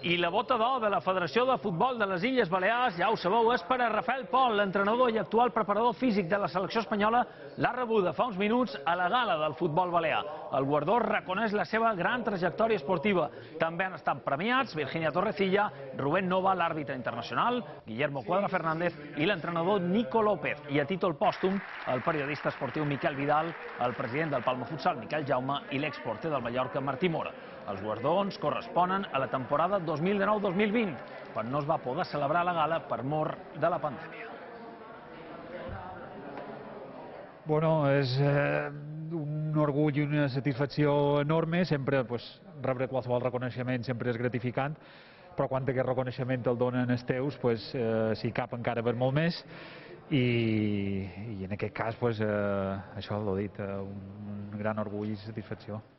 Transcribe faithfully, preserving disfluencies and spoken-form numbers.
I la bota d'or de la Federació de Futbol de les Illes Balears, ja ho sabeu, és per a Rafael Pol, l'entrenador i actual preparador físic de la selecció espanyola, l'ha rebuda fa uns minuts a la gala del futbol balear. El guardó reconeix la seva gran trajectòria esportiva. També han estat premiats Virginia Torrecilla, Rubén Nova, l'àrbitre internacional, Guillermo Cuadra Fernández i l'entrenador Nico López. I a títol pòstum, el periodista esportiu Miquel Vidal, el president del Palma Futsal Miquel Jaume i l'exporter del Mallorca Martí Mora. Els guardons corresponen a la temporada dos mil dinou dos mil vint, quan no es va poder celebrar la gala per mor de la pandèmia. Bueno, és eh, un orgull i una satisfacció enorme. Sempre pues, rebre qualsevol reconeixement sempre és gratificant, però quan aquest reconeixement el donen els teus, pues, eh, s'hi cap encara per molt més. I, i en aquest cas, pues, eh, això l'ho dit, eh, un, un gran orgull i satisfacció.